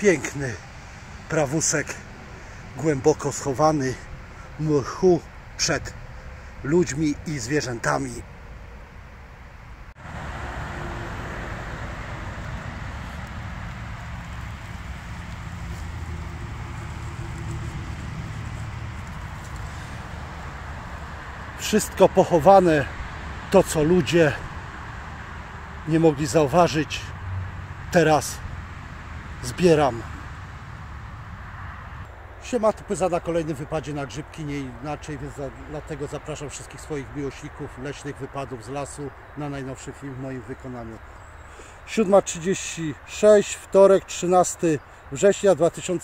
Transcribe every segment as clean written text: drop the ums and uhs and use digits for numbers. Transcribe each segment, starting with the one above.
Piękny prawusek, głęboko schowany w mchu przed ludźmi i zwierzętami. Wszystko pochowane, to co ludzie nie mogli zauważyć, teraz zbieram. Siema, tu Pyza na kolejnym wypadzie na grzybki, nie inaczej, więc dlatego zapraszam wszystkich swoich miłośników leśnych wypadów z lasu na najnowszy film w moim wykonaniu. 7:36, wtorek, 13 września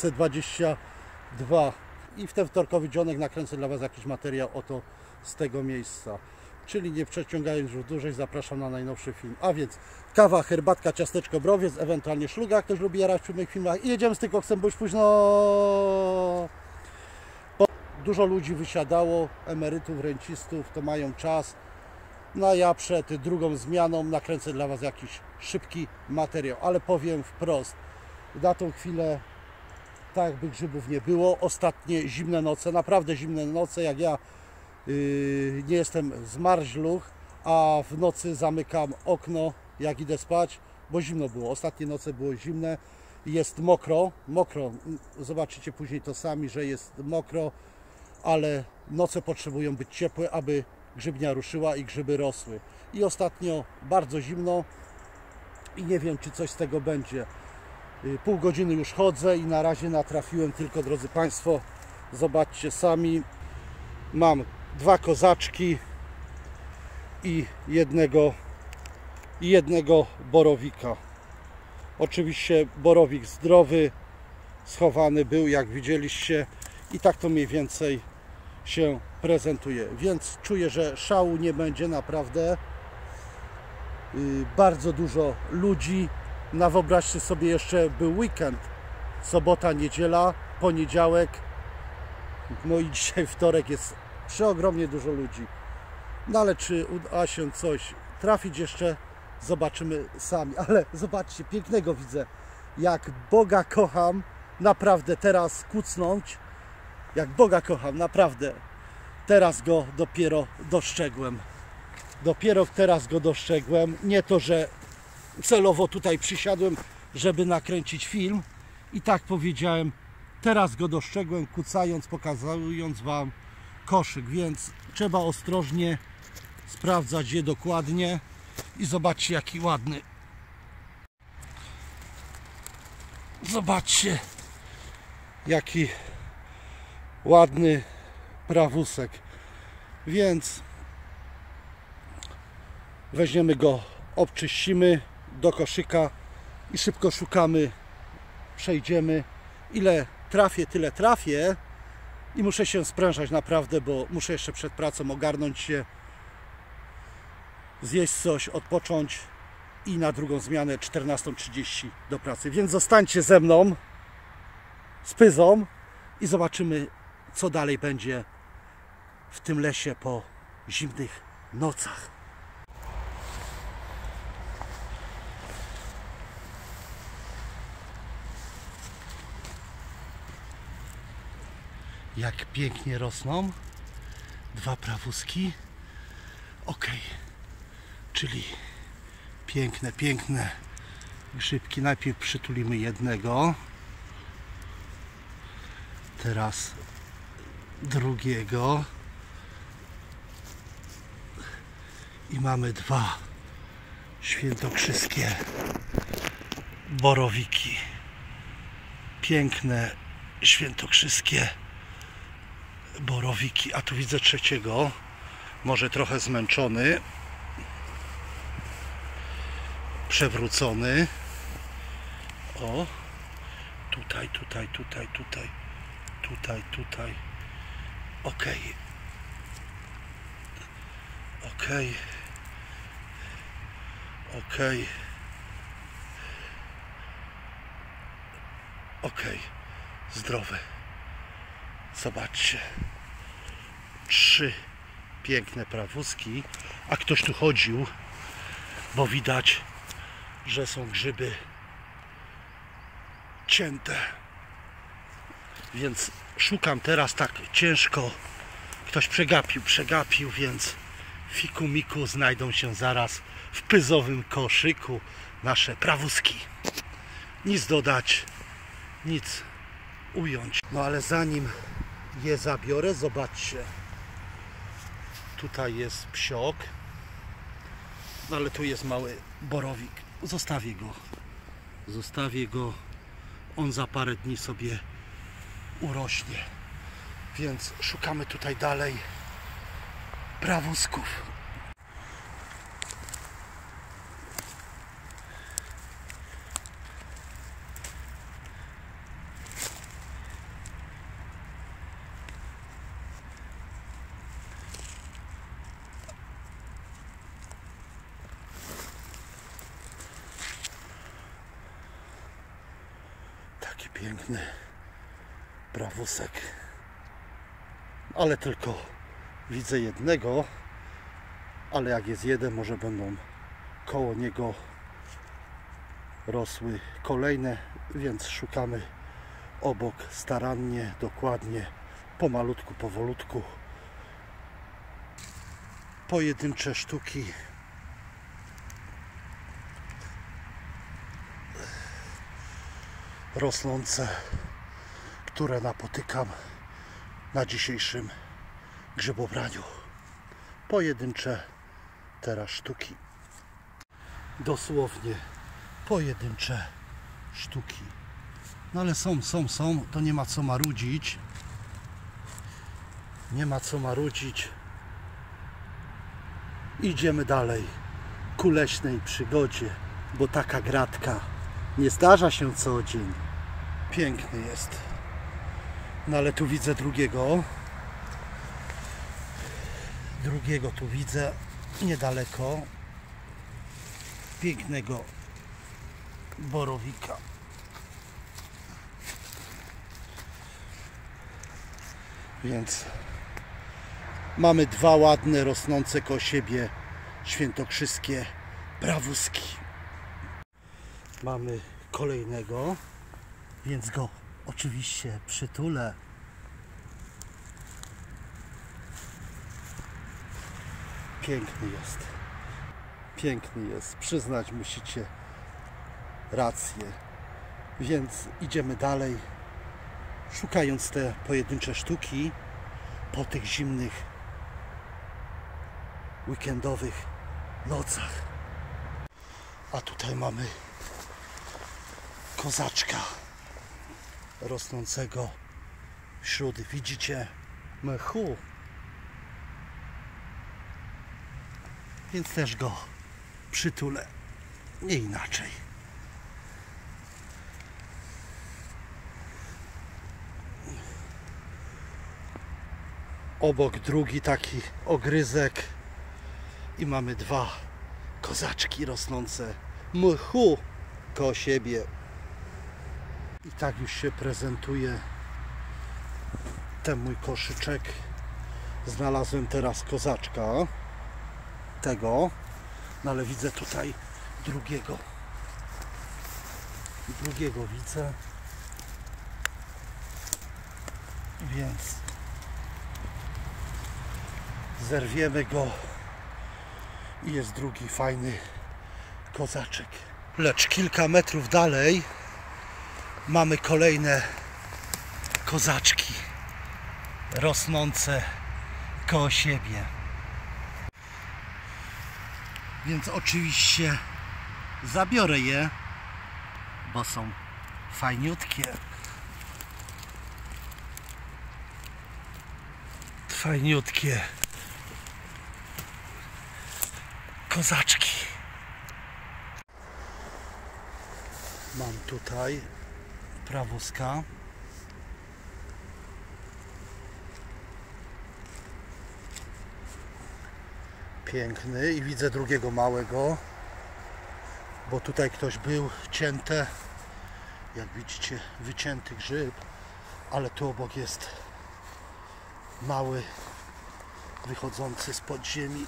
2022 i w ten wtorkowy dzionek nakręcę dla Was jakiś materiał oto z tego miejsca. Czyli nie przeciągając już dłużej, zapraszam na najnowszy film. A więc kawa, herbatka, ciasteczko, browiec, ewentualnie szluga, jak ktoś lubi jarać przy moich filmach. I jedziemy z tym koksem, bo już późno. Dużo ludzi wysiadało, emerytów, rencistów, to mają czas. No a ja przed drugą zmianą nakręcę dla Was jakiś szybki materiał. Ale powiem wprost, na tą chwilę tak jakby grzybów nie było. Ostatnie zimne noce, naprawdę zimne noce, jak ja nie jestem zmarzluch, a w nocy zamykam okno, jak idę spać, bo zimno było. Ostatnie noce było zimne, jest mokro, zobaczycie później to sami, że jest mokro, ale noce potrzebują być ciepłe, aby grzybnia ruszyła i grzyby rosły. I ostatnio bardzo zimno i nie wiem, czy coś z tego będzie. Pół godziny już chodzę i na razie natrafiłem tylko, drodzy Państwo, zobaczcie sami, mam 2 kozaczki i jednego borowika. Oczywiście borowik zdrowy, schowany był, jak widzieliście, i tak to mniej więcej się prezentuje. Więc czuję, że szału nie będzie naprawdę. Bardzo dużo ludzi. Wyobraźcie sobie, jeszcze był weekend, sobota, niedziela, poniedziałek, no i dzisiaj wtorek, jest przeogromnie dużo ludzi. No ale czy uda się coś trafić jeszcze, zobaczymy sami. Ale zobaczcie, pięknego widzę. Jak Boga kocham, naprawdę teraz kucnąć. Jak Boga kocham, naprawdę. Teraz go dopiero dostrzegłem. Dopiero teraz go dostrzegłem. Nie to, że celowo tutaj przysiadłem, żeby nakręcić film. I tak powiedziałem, teraz go dostrzegłem, kucając, pokazując Wam koszyk, więc trzeba ostrożnie sprawdzać je dokładnie. I zobaczcie, jaki ładny. Zobaczcie, jaki ładny prawusek. Więc weźmiemy go, obczyścimy do koszyka i szybko szukamy, przejdziemy. Ile trafię, tyle trafię. I muszę się sprężać naprawdę, bo muszę jeszcze przed pracą ogarnąć się, zjeść coś, odpocząć i na drugą zmianę 14:30 do pracy. Więc zostańcie ze mną, z Pyzą, i zobaczymy, co dalej będzie w tym lesie po zimnych nocach. Jak pięknie rosną 2 prawuski. Ok, czyli piękne grzybki. Najpierw przytulimy jednego, teraz drugiego i mamy 2 świętokrzyskie borowiki. Piękne świętokrzyskie borowiki, a tu widzę trzeciego, może trochę zmęczony, przewrócony. O, tutaj. Ok. Zdrowy. Zobaczcie, 3 piękne prawuski, a ktoś tu chodził, bo widać, że są grzyby cięte. Więc szukam teraz tak ciężko. Ktoś przegapił, więc fiku miku znajdą się zaraz w pyzowym koszyku nasze prawuski. Nic dodać, nic ująć. No ale zanim je zabiorę, zobaczcie. Tutaj jest psiok. No ale tu jest mały borowik. Zostawię go. On za parę dni sobie urośnie. Więc szukamy tutaj dalej prawusków. Taki piękny prawusek. Ale tylko widzę jednego, ale jak jest jeden, może będą koło niego rosły kolejne, więc szukamy obok starannie, dokładnie, pomalutku, powolutku. Pojedyncze sztuki. Rosnące, które napotykam na dzisiejszym grzybobraniu. Pojedyncze teraz sztuki. Dosłownie pojedyncze sztuki. No ale są, to nie ma co marudzić. Nie ma co marudzić. Idziemy dalej ku leśnej przygodzie, bo taka gratka nie zdarza się co dzień. Piękny jest. No ale tu widzę drugiego. Drugiego tu widzę niedaleko. Pięknego borowika. Więc mamy dwa ładne, rosnące koło siebie świętokrzyskie prawuski. Mamy kolejnego, więc go oczywiście przytulę. Piękny jest. Piękny jest. Przyznać musicie rację. Więc idziemy dalej, szukając te pojedyncze sztuki po tych zimnych weekendowych nocach. A tutaj mamy kozaczka rosnącego wśród, widzicie, mchu. Więc też go przytulę, nie inaczej. Obok drugi taki ogryzek i mamy dwa kozaczki rosnące mchu koło siebie. I tak już się prezentuje ten mój koszyczek. Znalazłem teraz kozaczka tego, no ale widzę tutaj drugiego widzę, więc zerwiemy go i jest drugi fajny kozaczek. Lecz kilka metrów dalej mamy kolejne kozaczki rosnące koło siebie. Więc oczywiście zabiorę je, bo są fajniutkie. Fajniutkie kozaczki. Mam tutaj prawuska. Piękny i widzę drugiego małego, bo tutaj ktoś był, cięte, jak widzicie, wycięty grzyb, ale tu obok jest mały, wychodzący spod ziemi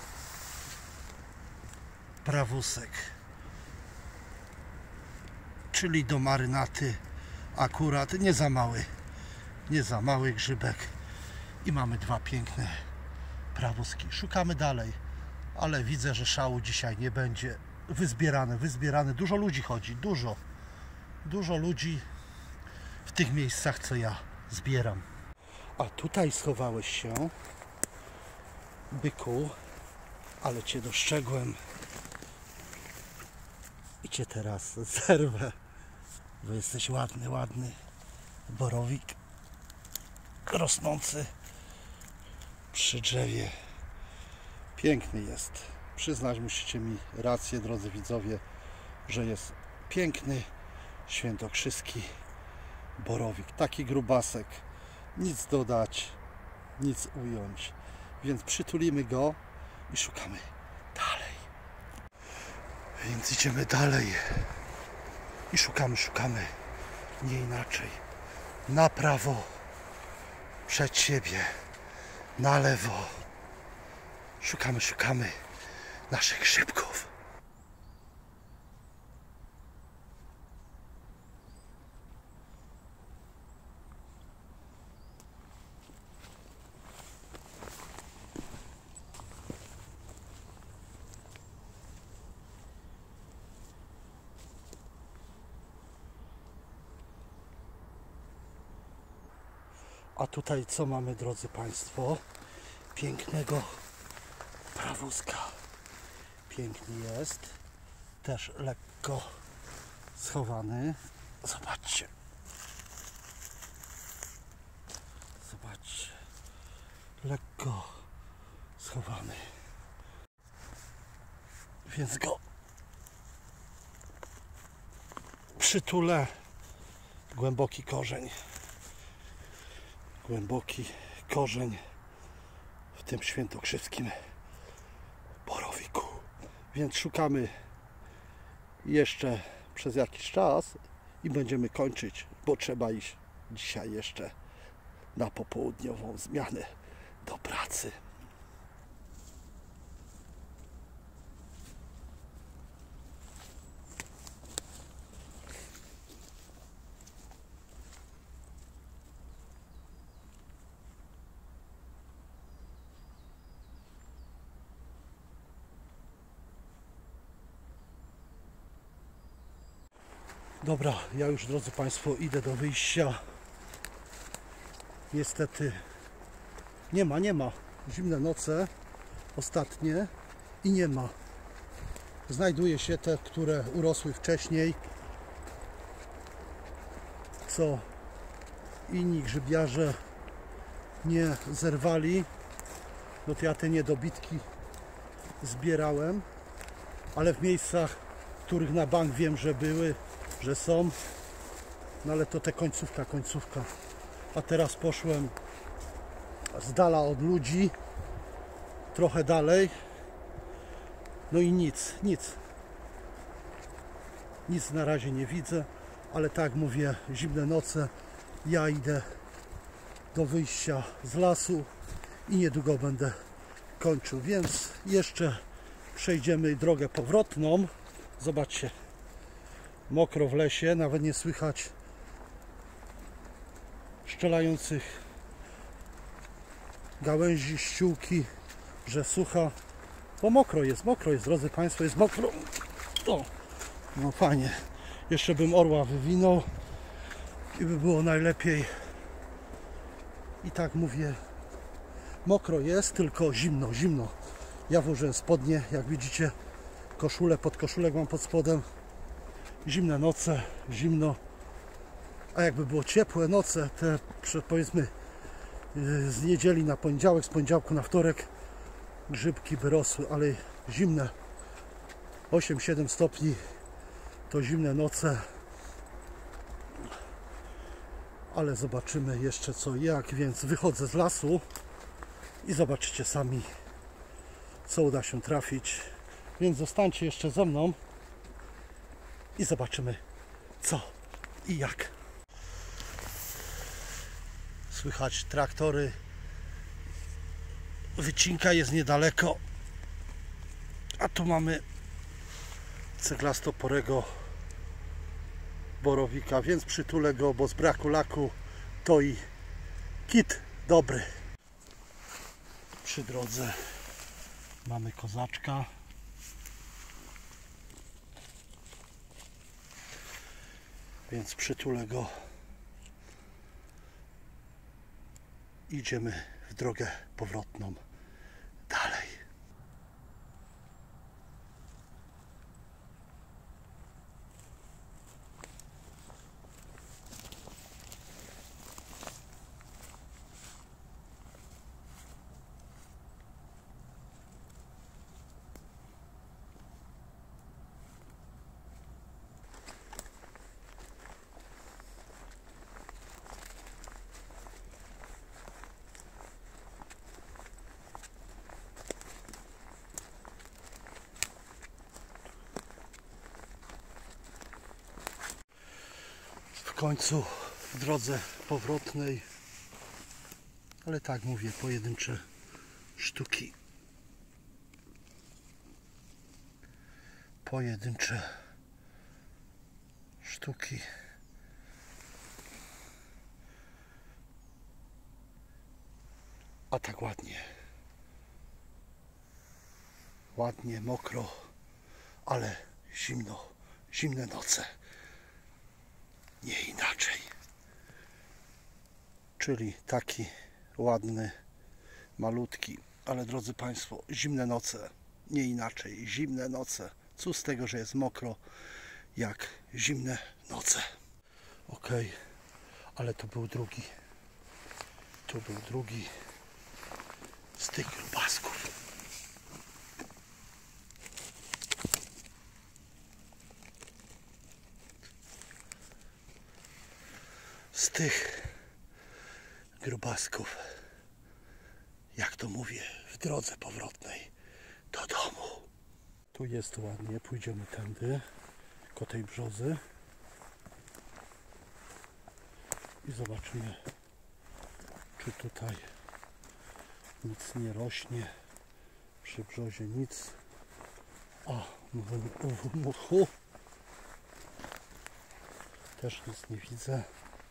prawusek, czyli do marynaty akurat nie za mały grzybek i mamy dwa piękne prawuski. Szukamy dalej, ale widzę, że szału dzisiaj nie będzie. Wyzbierane, dużo ludzi chodzi, dużo ludzi w tych miejscach, co ja zbieram. A tutaj schowałeś się, byku, ale cię dostrzegłem i cię teraz zerwę, bo jesteś ładny borowik rosnący przy drzewie. Piękny jest. Przyznać musicie mi rację, drodzy widzowie, że jest piękny, świętokrzyski borowik. Taki grubasek. Nic dodać, nic ująć. Więc przytulimy go i szukamy dalej. Więc idziemy dalej i szukamy. Nie inaczej. Na prawo, przed siebie, na lewo. Szukamy naszych grzybków. A tutaj co mamy, drodzy Państwo? Pięknego prawuska. Piękny jest. Też lekko schowany. Zobaczcie. Lekko schowany. Więc go przytulę. Głęboki korzeń w tym świętokrzyskim borowiku. Więc szukamy jeszcze przez jakiś czas i będziemy kończyć, bo trzeba iść dzisiaj jeszcze na popołudniową zmianę do pracy. Dobra, ja już, drodzy Państwo, idę do wyjścia. Niestety nie ma. Zimne noce ostatnie i nie ma. Znajduje się te, które urosły wcześniej, co inni grzybiarze nie zerwali. No to ja te niedobitki zbierałem, ale w miejscach, w których na bank wiem, że były, że są, no ale to te końcówka. A teraz poszłem z dala od ludzi, trochę dalej, no i nic na razie nie widzę, ale tak jak mówię, zimne noce, ja idę do wyjścia z lasu i niedługo będę kończył, więc jeszcze przejdziemy drogę powrotną. Zobaczcie, mokro w lesie, nawet nie słychać szczelających gałęzi, ściółki, że sucha, bo mokro jest, drodzy Państwo, jest mokro. O, no fajnie, jeszcze bym orła wywinął i by było najlepiej. I tak mówię, mokro jest, tylko zimno. Ja włożyłem spodnie, jak widzicie, koszulę, podkoszulek mam pod spodem. Zimne noce, zimno. A jakby było ciepłe noce, te powiedzmy z niedzieli na poniedziałek, z poniedziałku na wtorek, grzybki by rosły, ale zimne 8-7 stopni to zimne noce. Ale zobaczymy jeszcze co i jak, więc wychodzę z lasu i zobaczycie sami, co uda się trafić. Więc zostańcie jeszcze ze mną i zobaczymy co i jak. Słychać traktory, wycinka jest niedaleko, a tu mamy ceglastoporego borowika, więc przytulę go, bo z braku laku to i kit dobry. Przy drodze mamy kozaczka. Więc przytulę go. Idziemy w drogę powrotną dalej. W końcu w drodze powrotnej, ale tak mówię, pojedyncze sztuki. Pojedyncze sztuki. A tak ładnie. Ładnie, mokro, ale zimno, zimne noce. Nie inaczej. Czyli taki ładny, malutki, ale drodzy Państwo, zimne noce, nie inaczej, zimne noce. Cóż z tego, że jest mokro, jak zimne noce. Ok, ale to był drugi. Tu był drugi z tych grubasków. Z tych grubasków, jak to mówię, w drodze powrotnej do domu. Tu jest ładnie, pójdziemy tędy, koło tej brzozy i zobaczymy, czy tutaj nic nie rośnie. Przy brzozie nic. A w muchu też nic nie widzę.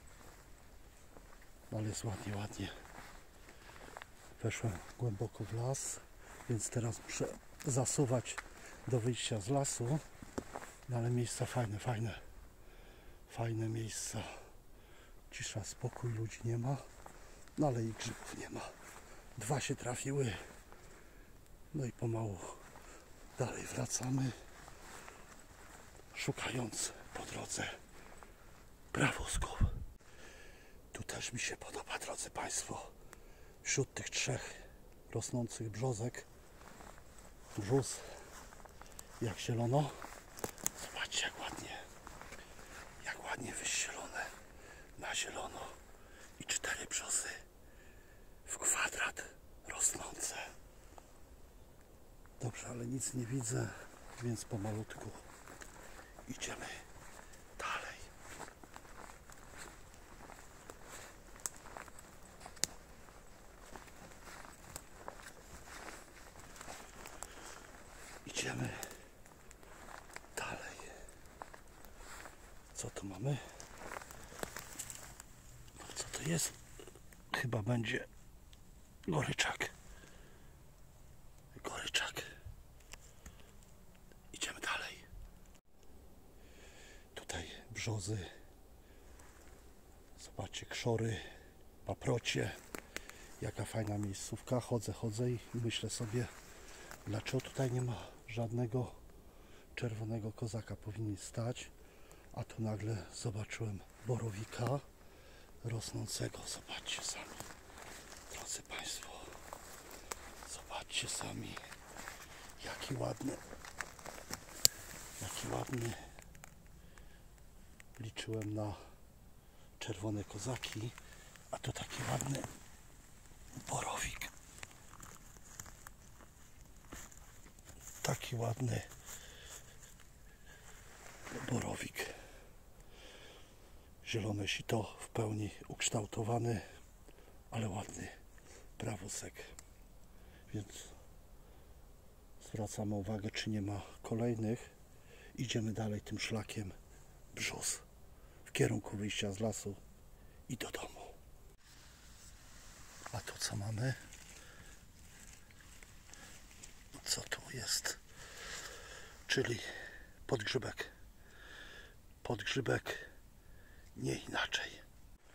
Ale jest ładnie, ładnie. Weszłem głęboko w las, więc teraz muszę zasuwać do wyjścia z lasu. No ale miejsca fajne, fajne. Fajne miejsca. Cisza, spokój, ludzi nie ma. No ale i grzybów nie ma. Dwa się trafiły. No i pomału dalej wracamy. Szukając po drodze prawosków. Tu też mi się podoba, drodzy Państwo, wśród tych trzech rosnących brzozek, brzus, jak zielono. Zobaczcie, jak ładnie wyścielone na zielono i 4 brzozy w kwadrat rosnące. Dobrze, ale nic nie widzę, więc pomalutku idziemy dalej. Idziemy dalej. Co tu mamy? Co to jest? Chyba będzie goryczak. Goryczak. Idziemy dalej. Tutaj brzozy. Zobaczcie, krzory, paprocie. Jaka fajna miejscówka. Chodzę i myślę sobie, dlaczego tutaj nie ma żadnego czerwonego kozaka? Powinni stać, a tu nagle zobaczyłem borowika rosnącego. Zobaczcie sami, drodzy Państwo, zobaczcie sami, jaki ładny, liczyłem na czerwone kozaki, a to taki ładny borowik. Taki ładny borowik. Zielone sito w pełni ukształtowany, ale ładny prawosek. Więc zwracamy uwagę, czy nie ma kolejnych. Idziemy dalej tym szlakiem brzus. w kierunku wyjścia z lasu i do domu. A to co mamy? Co tu jest? Czyli podgrzybek. Podgrzybek, nie inaczej.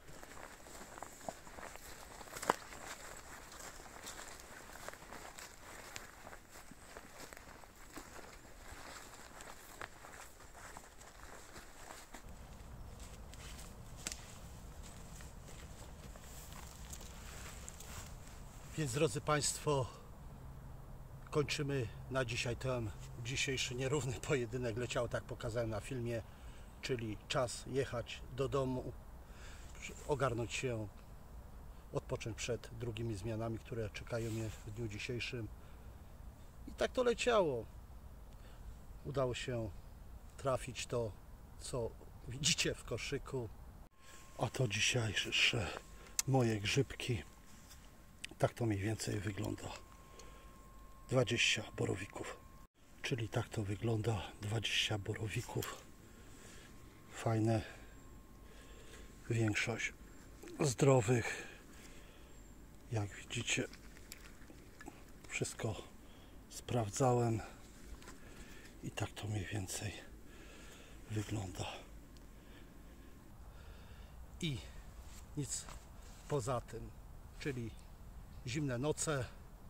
Więc drodzy Państwo, kończymy na dzisiaj ten dzisiejszy nierówny pojedynek. Leciał, tak pokazałem na filmie, czyli czas jechać do domu, ogarnąć się, odpocząć przed drugimi zmianami, które czekają mnie w dniu dzisiejszym. I tak to leciało. Udało się trafić to, co widzicie w koszyku. A to dzisiejsze moje grzybki. Tak to mniej więcej wygląda. 20 borowików. Czyli tak to wygląda. 20 borowików. Fajne. Większość zdrowych. Jak widzicie, wszystko sprawdzałem. I tak to mniej więcej wygląda. I nic poza tym. Czyli zimne noce,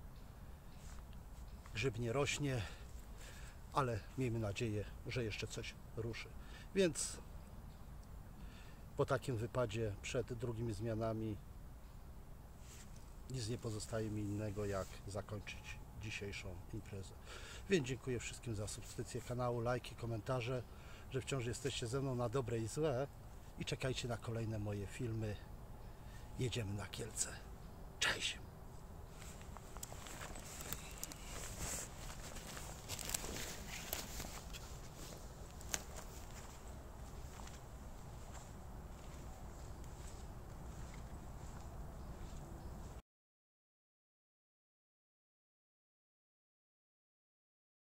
grzyb nie rośnie, ale miejmy nadzieję, że jeszcze coś ruszy. Więc po takim wypadzie przed drugimi zmianami nic nie pozostaje mi innego, jak zakończyć dzisiejszą imprezę. Więc dziękuję wszystkim za subskrypcję kanału, lajki, komentarze, że wciąż jesteście ze mną na dobre i złe i czekajcie na kolejne moje filmy. Jedziemy na Kielce. Cześć!